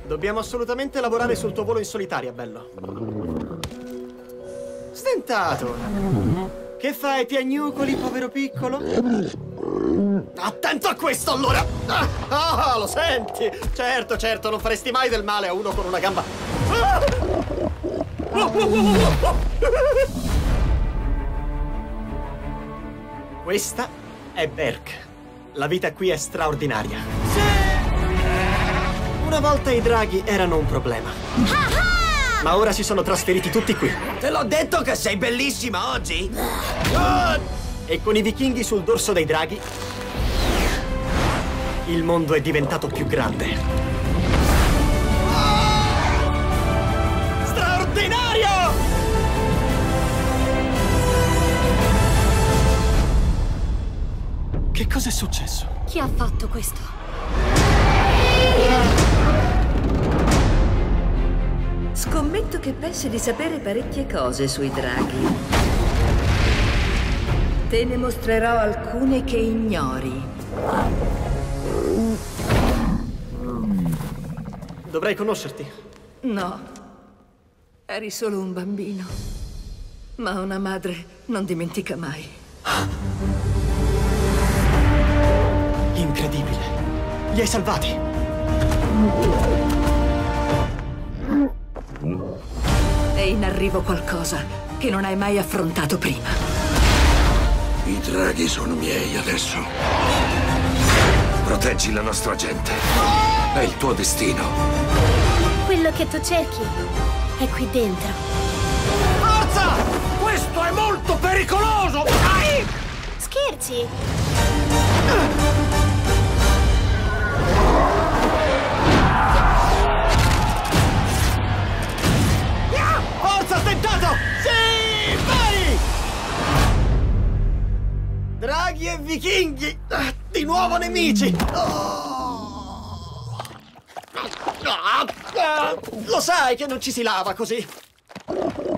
Dobbiamo assolutamente lavorare sul tuo volo in solitaria, bello. Stentato. Che fai, piagnucoli, povero piccolo? Attento a questo, allora! Lo senti? Certo, certo, non faresti mai del male a uno con una gamba. Questa è Berk. La vita qui è straordinaria. Sì! Una volta i draghi erano un problema. Ma ora si sono trasferiti tutti qui. Te l'ho detto che sei bellissima oggi? E con i vichinghi sul dorso dei draghi, il mondo è diventato più grande. Straordinario! Che cosa è successo? Chi ha fatto questo? Scommetto che pensi di sapere parecchie cose sui draghi. Te ne mostrerò alcune che ignori. Dovrei conoscerti. No, eri solo un bambino. Ma una madre non dimentica mai. Incredibile. Li hai salvati. È in arrivo qualcosa che non hai mai affrontato prima. I draghi sono miei adesso. Proteggi la nostra gente. È il tuo destino. Quello che tu cerchi è qui dentro. Forza! Questo è molto pericoloso! Ai! Scherzi? Forza, tentato! Sì! Vai! Draghi e vichinghi! Di nuovo nemici! Lo sai che non ci si lava così!